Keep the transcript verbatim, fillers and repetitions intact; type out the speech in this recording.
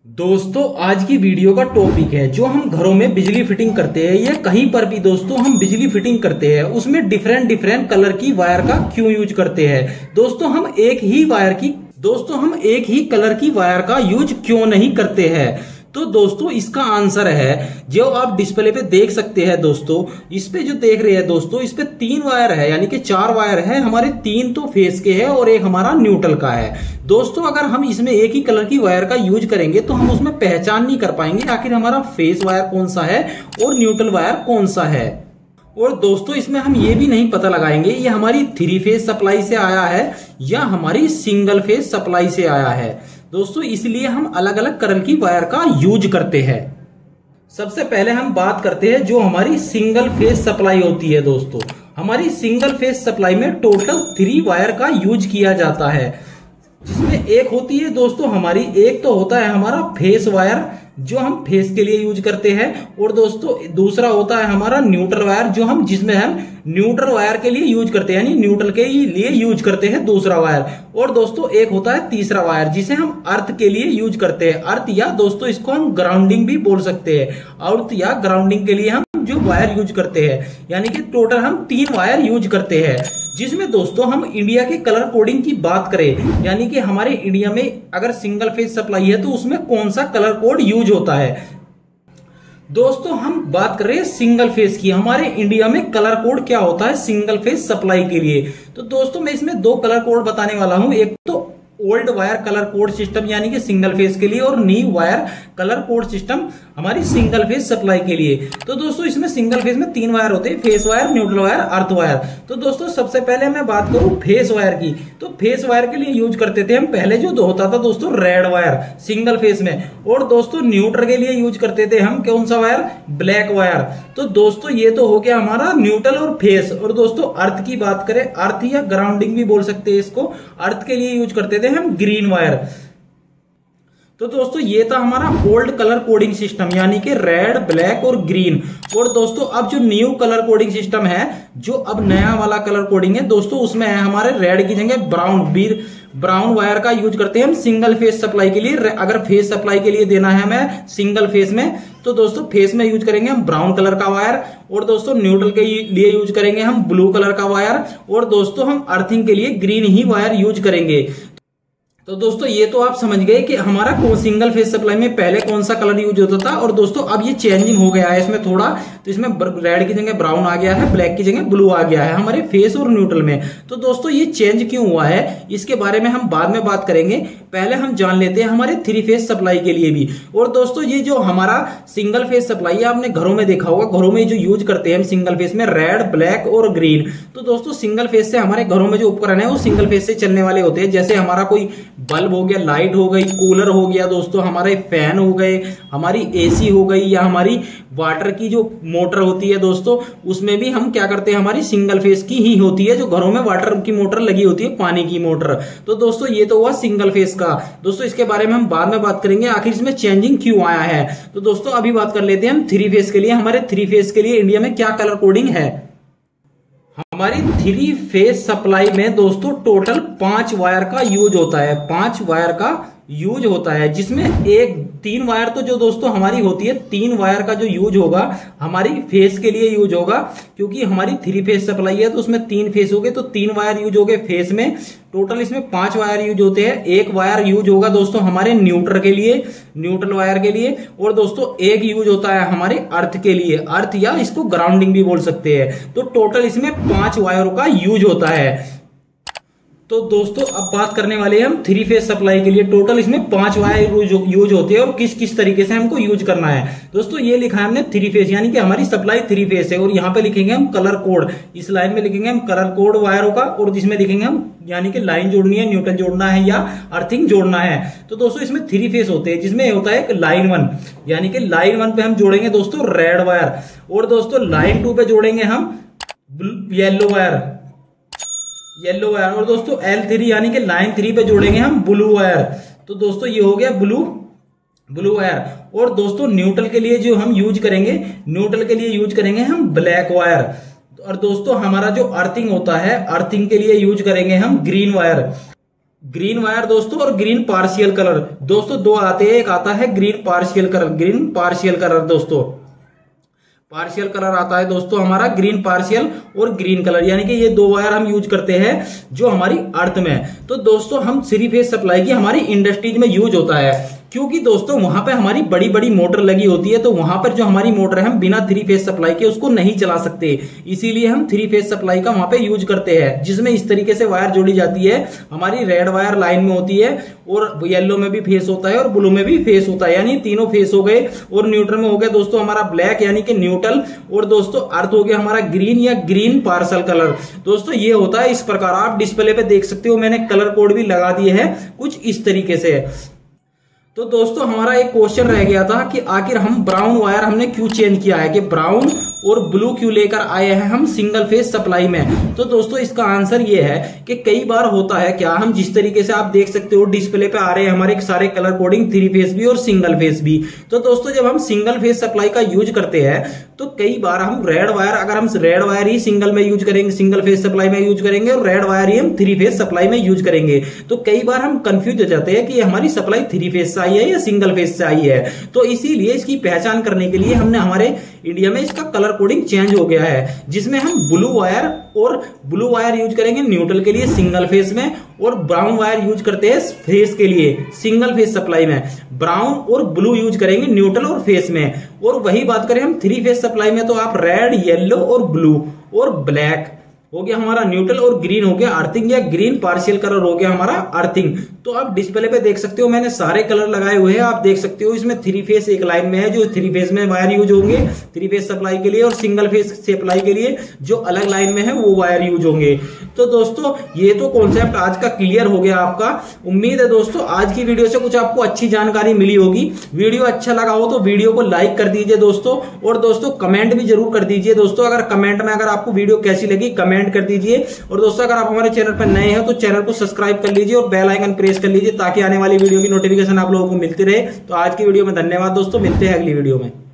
दोस्तों आज की वीडियो का टॉपिक है जो हम घरों में बिजली फिटिंग करते हैं या कहीं पर भी दोस्तों हम बिजली फिटिंग करते हैं उसमें डिफरेंट डिफरेंट कलर की वायर का क्यों यूज करते हैं। दोस्तों हम एक ही वायर की दोस्तों हम एक ही कलर की वायर का यूज क्यों नहीं करते हैं। तो दोस्तों इसका आंसर है जो आप डिस्प्ले पे देख सकते हैं। दोस्तों इस पे जो देख रहे हैं दोस्तों इस पे तीन वायर है यानी कि चार वायर है हमारे, तीन तो फेस के हैं और एक हमारा न्यूट्रल का है। दोस्तों अगर हम इसमें एक ही कलर की वायर का यूज करेंगे तो हम उसमें पहचान नहीं कर पाएंगे आखिर हमारा फेस वायर कौन सा है और न्यूट्रल वायर कौन सा है। और दोस्तों इसमें हम ये भी नहीं पता लगाएंगे ये हमारी थ्री फेज सप्लाई से आया है या हमारी सिंगल फेज सप्लाई से आया है। दोस्तों इसलिए हम अलग अलग कलर की वायर का यूज करते हैं। सबसे पहले हम बात करते हैं जो हमारी सिंगल फेज सप्लाई होती है। दोस्तों हमारी सिंगल फेज सप्लाई में टोटल थ्री वायर का यूज किया जाता है, जिसमें एक होती है दोस्तों हमारी एक तो होता है हमारा फेस वायर जो हम फेस के लिए यूज करते हैं, और दोस्तों दूसरा होता है हमारा न्यूट्रल वायर जो हम जिसमें हम न्यूट्रल वायर के लिए यूज करते हैं यानी न्यूट्रल के लिए यूज करते हैं दूसरा वायर। और दोस्तों एक होता है तीसरा वायर जिसे हम अर्थ के लिए यूज करते हैं, अर्थ या दोस्तों इसको हम ग्राउंडिंग भी बोल सकते हैं। अर्थ या ग्राउंडिंग के लिए हम जो वायर यूज करते हैं यानी कि टोटल हम तीन वायर यूज करते हैं, जिसमें दोस्तों हम इंडिया के कलर कोडिंग की बात करें यानी कि हमारे इंडिया में अगर सिंगल फेज सप्लाई है तो उसमें कौन सा कलर कोड यूज होता है। दोस्तों हम बात कर रहे हैं सिंगल फेज की, हमारे इंडिया में कलर कोड क्या होता है सिंगल फेज सप्लाई के लिए। तो दोस्तों मैं इसमें दो कलर कोड बताने वाला हूं, एक तो old wire colour code system यानी कि सिंगल फेज के लिए और new wire colour code system हमारी सिंगल फेज सप्लाई के लिए। तो दोस्तों इसमें सिंगल फेज में तीन वायर होते हैं, phase wire, neutral wire, earth wire. तो दोस्तों सबसे पहले मैं बात करूं फेस वायर की, तो फेस वायर के लिए यूज करते थे हम पहले जो होता था दोस्तों रेड वायर सिंगल फेज में, और दोस्तों न्यूट्रल के लिए यूज करते थे हम कौन सा वायर, ब्लैक वायर। तो दोस्तों ये तो हो गया हमारा न्यूट्रल और फेस। और दोस्तों अर्थ की बात करें, अर्थ या ग्राउंडिंग भी बोल सकते हैं इसको, अर्थ के लिए यूज करते थे हम ग्रीन वायर। तो दोस्तों ये था हमारा ओल्ड कलर कोडिंग सिस्टम यानी कि रेड, ब्लैक और ग्रीन। और दोस्तों अब जो न्यू कलर कोडिंग सिस्टम है, जो अब नया वाला कलर कोडिंग है दोस्तों, उसमें है हमारे रेड की जगह ब्राउन, बीर ब्राउन वायर का यूज करते हैं हम सिंगल फेज सप्लाई के लिए। अगर फेज सप्लाई के लिए देना है हमें सिंगल फेज में तो दोस्तों फेस में यूज करेंगे हम ब्राउन कलर का वायर, और दोस्तों न्यूट्रल के लिए यूज करेंगे हम ब्लू कलर का वायर, और दोस्तों हम अर्थिंग के लिए ग्रीन ही वायर यूज करेंगे। तो दोस्तों ये तो आप समझ गए कि हमारा सिंगल फेज सप्लाई में पहले कौन सा कलर यूज होता था, और दोस्तों अब ये चेंजिंग हो गया है इसमें थोड़ा, तो इसमें रेड की जगह ब्राउन आ गया है, ब्लैक की जगह ब्लू आ गया है हमारे फेस और न्यूट्रल में। तो दोस्तों ये चेंज क्यों हुआ है इसके बारे में हम बाद में बात करेंगे, पहले हम जान लेते हैं हमारे थ्री फेज सप्लाई के लिए भी। और दोस्तों ये जो हमारा सिंगल फेज सप्लाई है आपने घरों में देखा होगा, घरों में जो यूज करते हैं हम सिंगल फेज में रेड, ब्लैक और ग्रीन। तो दोस्तों सिंगल फेज से हमारे घरों में जो उपकरण है वो सिंगल फेज से चलने वाले होते हैं, जैसे हमारा कोई बल्ब हो गया, लाइट हो गई, कूलर हो गया दोस्तों, हमारे फैन हो गए, हमारी एसी हो गई, या हमारी वाटर की जो मोटर होती है दोस्तों उसमें भी हम क्या करते हैं हमारी सिंगल फेज की ही होती है, जो घरों में वाटर की मोटर लगी होती है, पानी की मोटर। तो दोस्तों ये तो हुआ सिंगल फेज का। दोस्तों इसके बारे में हम बाद में बात करेंगे आखिर इसमें चेंजिंग क्यों आया है। तो दोस्तों अभी बात कर लेते हैं हम थ्री फेज के लिए, हमारे थ्री फेज के लिए इंडिया में क्या कलर कोडिंग है। हमारी थ्री फेज सप्लाई में दोस्तों टोटल पांच वायर का यूज होता है, पांच वायर का यूज होता है, जिसमें एक तीन वायर तो जो दोस्तों हमारी होती है, तीन वायर का जो यूज होगा हमारी फेस के लिए यूज होगा, क्योंकि हमारी थ्री फेज सप्लाई है तो उसमें तीन फेस हो गए तो तीन वायर यूज हो गए फेस में। टोटल इसमें पांच वायर यूज होते हैं। एक वायर यूज होगा दोस्तों हमारे न्यूट्रल के लिए, न्यूट्रल वायर के लिए, और दोस्तों एक यूज होता है हमारे अर्थ के लिए, अर्थ या इसको ग्राउंडिंग भी बोल सकते हैं। तो टोटल इसमें पांच वायरों का यूज होता है। तो दोस्तों अब बात करने वाले हैं हम थ्री फेज सप्लाई के लिए, टोटल इसमें पांच वायर यूज होते हैं और किस किस तरीके से हमको यूज करना है। दोस्तों ये लिखा है हमने थ्री फेज यानी कि हमारी सप्लाई थ्री फेज है, और यहाँ पे लिखेंगे हम कलर कोड, इस लाइन में लिखेंगे हम कलर कोड वायरों का, और जिसमें लिखेंगे हम यानी कि लाइन जोड़नी है, न्यूट्रल जोड़ना है या अर्थिंग जोड़ना है। तो दोस्तों इसमें थ्री फेज होते हैं, जिसमें होता है एक लाइन वन यानी कि लाइन वन पे हम जोड़ेंगे दोस्तों रेड वायर, और दोस्तों लाइन टू पे जोड़ेंगे हम येलो वायर, येलो वायर, और दोस्तों एल थ्री यानी कि लाइन थ्री पे जोड़ेंगे हम ब्लू वायर। तो दोस्तों ये हो गया ब्लू ब्लू वायर। और दोस्तों न्यूट्रल के लिए जो हम यूज करेंगे, न्यूट्रल के लिए यूज करेंगे हम ब्लैक वायर। और दोस्तों हमारा जो अर्थिंग होता है, अर्थिंग के लिए यूज करेंगे हम ग्रीन वायर। ग्रीन वायर दोस्तों और ग्रीन पार्शियल कलर दोस्तों दो आते हैं। एक आता है green partial colour, green partial colour दोस्तों, पार्शियल कलर आता है दोस्तों हमारा ग्रीन पार्शियल और ग्रीन कलर, यानी कि ये दो वायर हम यूज करते हैं जो हमारी अर्थ में। तो दोस्तों हम थ्री फेज सप्लाई की हमारी इंडस्ट्रीज में यूज होता है, क्योंकि दोस्तों वहां पे हमारी बड़ी बड़ी मोटर लगी होती है, तो वहां पर जो हमारी मोटर है हम बिना थ्री फेज सप्लाई के उसको नहीं चला सकते, इसीलिए हम थ्री फेज सप्लाई का वहां पे यूज करते हैं, जिसमें इस तरीके से वायर जोड़ी जाती है। हमारी रेड वायर लाइन में होती है और येलो में भी फेस होता है और ब्लू में भी फेस होता है, यानी तीनों फेस हो गए। और न्यूट्रल में हो गया दोस्तों हमारा ब्लैक यानी कि न्यूट्रल, और दोस्तों अर्थ हो गया हमारा ग्रीन या ग्रीन पार्सल कलर। दोस्तों ये होता है इस प्रकार, आप डिस्प्ले पे देख सकते हो, मैंने कलर कोड भी लगा दिए हैं कुछ इस तरीके से। तो दोस्तों हमारा एक क्वेश्चन रह गया था कि आखिर हम ब्राउन वायर हमने क्यों चेंज किया है, कि ब्राउन और ब्लू क्यों लेकर आए हैं हम सिंगल फेज सप्लाई में। तो दोस्तों इसका आंसर ये है कि कई बार होता है क्या, हम जिस तरीके से आप देख सकते हो डिस्प्ले पे आ रहे हैं हमारे सारे कलर कोडिंग थ्री फेज भी और सिंगल फेज भी। तो दोस्तों जब हम सिंगल फेज सप्लाई का यूज करते हैं तो कई बार हम रेड वायर, अगर हम रेड वायर ही सिंगल में यूज करेंगे, सिंगल फेज सप्लाई में यूज करेंगे, और रेड वायर ही हम थ्री फेज सप्लाई में यूज करेंगे, तो कई बार हम कंफ्यूज हो जाते हैं कि हमारी सप्लाई थ्री फेज से आई है या सिंगल फेज से आई है। तो इसीलिए इसकी पहचान करने के लिए हमने हमारे इंडिया में इसका कलर कोडिंग चेंज हो गया है, जिसमें हम ब्लू वायर और ब्लू वायर यूज करेंगे न्यूट्रल के लिए सिंगल फेज में, और ब्राउन वायर यूज करते हैं फेस के लिए सिंगल फेज सप्लाई में, ब्राउन और ब्लू यूज करेंगे न्यूट्रल और फेस में। और वही बात करें हम थ्री फेज सप्लाई में तो आप रेड, येलो और ब्लू और ब्लैक हो गया हमारा न्यूट्रल, और ग्रीन हो गया अर्थिंग या ग्रीन पार्शियल कलर हो गया हमारा अर्थिंग। तो आप डिस्प्ले पे देख सकते हो मैंने सारे कलर लगाए हुए हैं, आप देख सकते हो इसमें थ्री फेज एक लाइन में है, जो थ्री फेज में वायर यूज होंगे थ्री फेज सप्लाई के लिए, और सिंगल फेज सप्लाई के लिए जो अलग लाइन में है वो वायर यूज होंगे। तो दोस्तों ये तो कॉन्सेप्ट आज का क्लियर हो गया आपका। उम्मीद है दोस्तों आज की वीडियो से कुछ आपको अच्छी जानकारी मिली होगी। वीडियो अच्छा लगा हो तो वीडियो को लाइक कर दीजिए दोस्तों, और दोस्तों कमेंट भी जरूर कर दीजिए दोस्तों। अगर कमेंट में अगर आपको वीडियो कैसी लगी कमेंट कर दीजिए, और दोस्तों अगर आप हमारे चैनल पर नए हैं तो चैनल को सब्सक्राइब कर लीजिए और बेल आइकन प्रेस कर लीजिए, ताकि आने वाली वीडियो की नोटिफिकेशन आप लोगों को मिलती रहे। तो आज की वीडियो में धन्यवाद दोस्तों, मिलते हैं अगली वीडियो में।